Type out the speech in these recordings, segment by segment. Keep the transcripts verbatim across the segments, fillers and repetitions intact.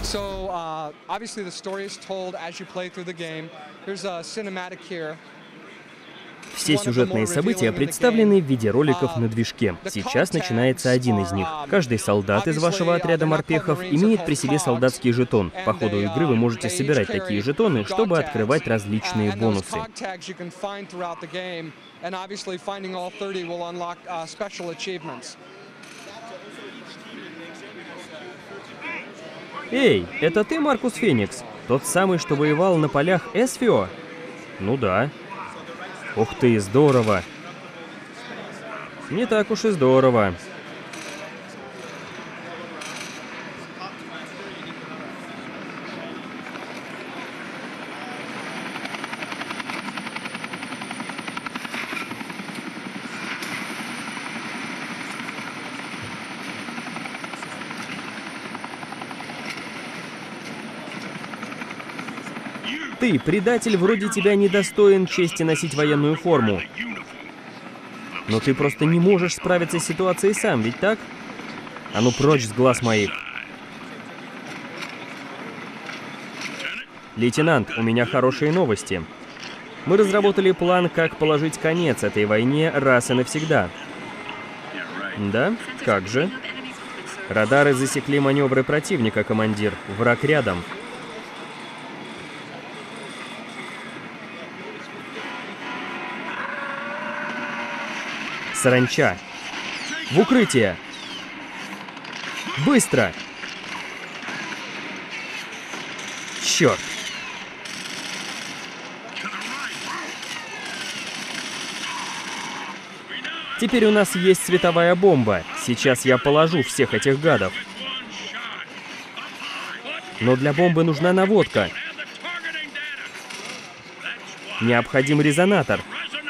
So uh, obviously the story is told as you play through the game. There's a cinematic here. Все сюжетные события представлены в виде роликов на движке. Сейчас начинается один из них. Каждый солдат из вашего отряда морпехов имеет при себе солдатский жетон. По ходу игры вы можете собирать такие жетоны, чтобы открывать различные бонусы. Эй, это ты, Маркус Феникс? Тот самый, что воевал на полях Эсфио? Ну да. Ух ты, здорово. Не так уж и здорово. Ты, предатель, вроде тебя недостоин чести носить военную форму. Но ты просто не можешь справиться с ситуацией сам, ведь так? А ну прочь с глаз моих. Лейтенант, у меня хорошие новости. Мы разработали план, как положить конец этой войне раз и навсегда. Да? Как же? Радары засекли маневры противника, командир. Враг рядом. Саранча. В укрытие. Быстро. Черт. Теперь у нас есть световая бомба. Сейчас я положу всех этих гадов. Но для бомбы нужна наводка. Необходим резонатор.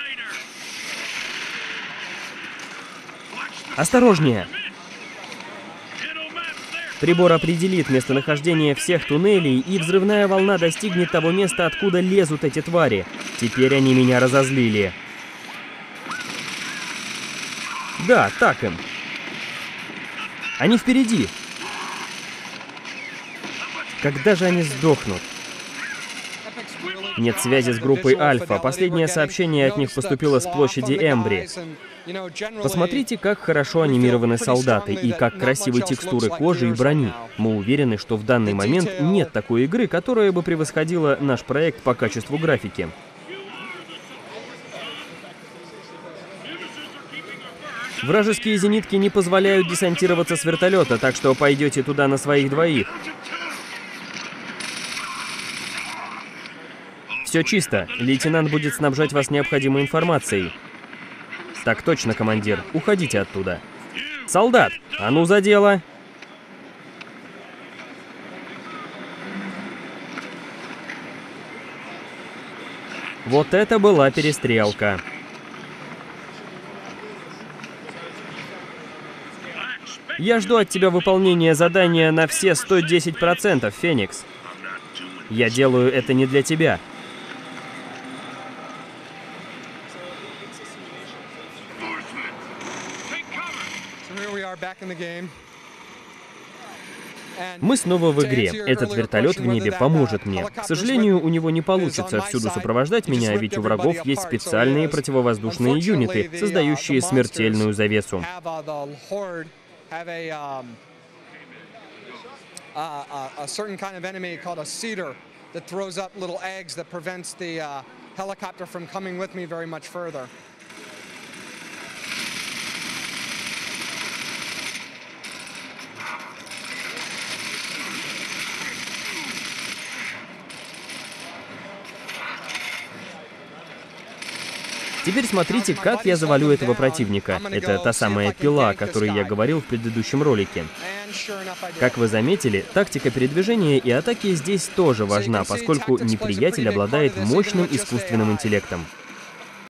Осторожнее! Прибор определит местонахождение всех туннелей, и взрывная волна достигнет того места, откуда лезут эти твари. Теперь они меня разозлили. Да, так им. Они впереди. Когда же они сдохнут? Нет связи с группой Альфа. Последнее сообщение от них поступило с площади Эмбри. Посмотрите, как хорошо анимированы солдаты и как красивы текстуры кожи и брони. Мы уверены, что в данный момент нет такой игры, которая бы превосходила наш проект по качеству графики. Вражеские зенитки не позволяют десантироваться с вертолета, так что пойдете туда на своих двоих. Все чисто. Лейтенант будет снабжать вас необходимой информацией. Так точно, командир. Уходите оттуда. Солдат, а ну за дело! Вот это была перестрелка. Я жду от тебя выполнения задания на все сто десять процентов, Феникс. Я делаю это не для тебя. Мы снова в игре. Этот вертолет в небе поможет мне. К сожалению, у него не получится всюду сопровождать меня, ведь у врагов есть специальные противовоздушные юниты, создающие смертельную завесу. Теперь смотрите, как я завалю этого противника. Это та самая пила, о которой я говорил в предыдущем ролике. Как вы заметили, тактика передвижения и атаки здесь тоже важна, поскольку неприятель обладает мощным искусственным интеллектом.